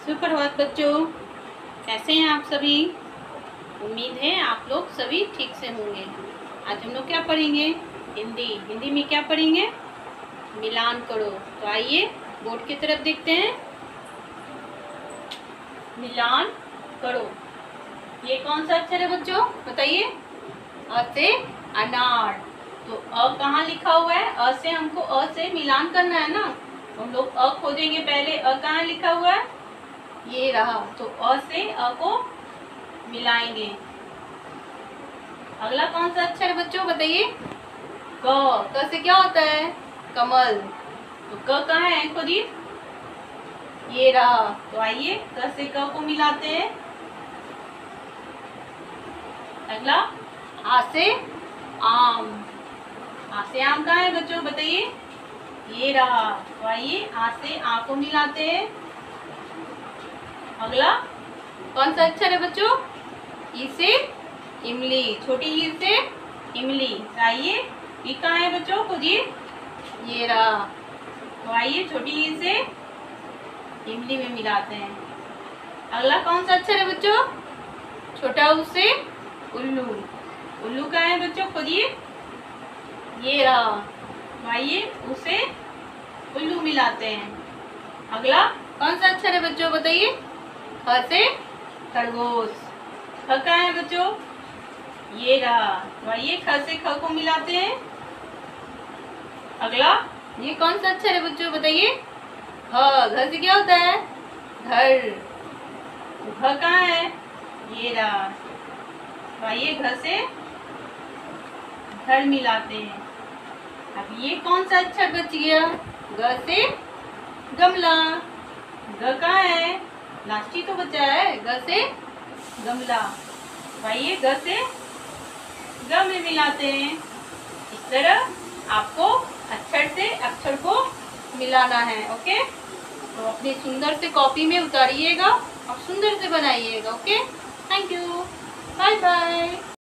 सुप्रभात बच्चों, कैसे हैं आप सभी। उम्मीद है आप लोग सभी ठीक से होंगे। आज हम लोग क्या पढ़ेंगे? हिंदी में क्या पढ़ेंगे? मिलान करो। तो आइए बोर्ड की तरफ देखते हैं। मिलान करो, ये कौन सा अक्षर है बच्चों, बताइए। अ से अनार। तो अ कहाँ लिखा हुआ है? अ से हमको अ से मिलान करना है ना। हम लोग अ खोजेंगे पहले। अ कहाँ लिखा हुआ है? ये रहा। तो अ से अ को मिलाएंगे। अगला कौन सा अक्षर है बच्चों, बताइए। क से क्या होता है? कमल। तो क कहाँ है? खोजिए। ये रहा। तो आइए क से क को मिलाते हैं। अगला आ से आम। आ से आम कहाँ है बच्चों, बताइए। ये रहा। तो आइए आ से आ को मिलाते हैं। अगला कौन सा अक्षर है बच्चों? ई से इमली। छोटी ई से इमली। आइए ई कहाँ है बच्चों, खोजिए। ये रहा। तो आइए छोटी ई से इमली में मिलाते हैं। अगला कौन सा अक्षर है बच्चों? छोटा ऊ से उल्लू। उल्लू कहाँ है बच्चों, खोजिए। ये रहा। तो आइए उसे उल्लू मिलाते हैं। अगला कौन सा अक्षर है बच्चों, बताइए। ख से खरगोश। ख कहाँ है बच्चों? ये रहा। तो आइए ख से ख को मिलाते हैं। अगला ये कौन सा अक्षर है बच्चों, बताइए। घ से क्या होता है? घर। तो घ कहाँ है? ये रहा। तो आइए घ से घर मिलाते हैं। अब ये कौन सा अक्षर बच गया? ग से गमला। ग कहाँ है? लास्ट ही तो बचा है। ग से गमला। आइए ग से ग में मिलाते हैं। इस तरह आपको अक्षर से अक्षर को मिलाना है। ओके, तो अपनी सुंदर से कॉपी में उतारिएगा और सुंदर से बनाइएगा। Okay, thank you, bye bye.